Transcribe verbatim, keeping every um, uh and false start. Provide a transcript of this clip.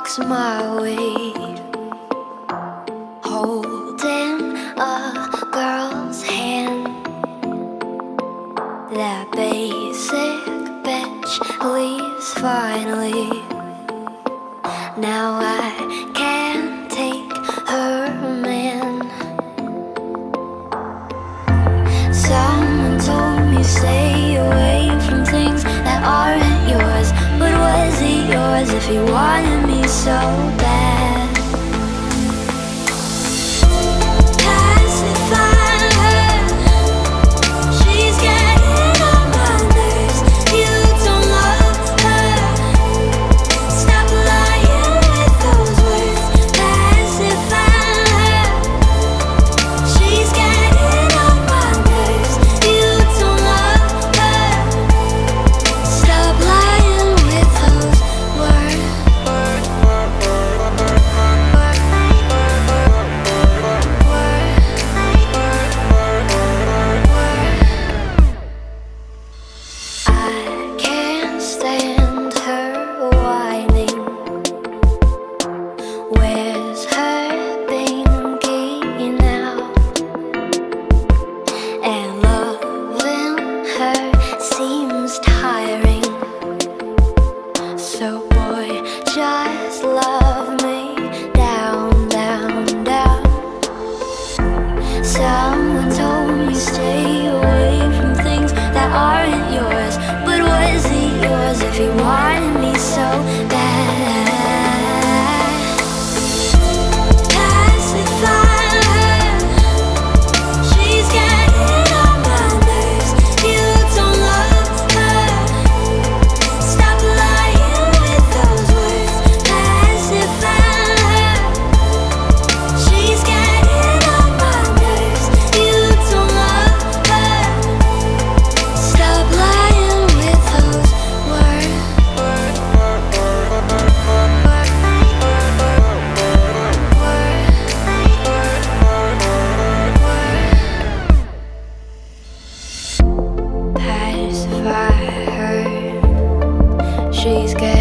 walks my way, holding a girl's hand. That basic bitch leaves finally. Now I can't take her man. Someone told me stay away from things that aren't yours. But was it yours if you wanted me so bad? Pacify her, she's getting on my nerves. You don't love her, stop lying with those words. Pacify her, she's getting on my nerves. You don't love her, stop lying with those words. I can't stand her whining. Where's her binky now? And loving her seems tiring. So boy, just love me down, down, down. Someone told me stay away from things that aren't yours. But was it yours if you wanted me so bad? Pacify her, she's getting on my nerves. You don't love her, stop lying with those words. Pacify her, she's getting on my nerves. You don't love her, stop lying with those words. Pacify her, she's getting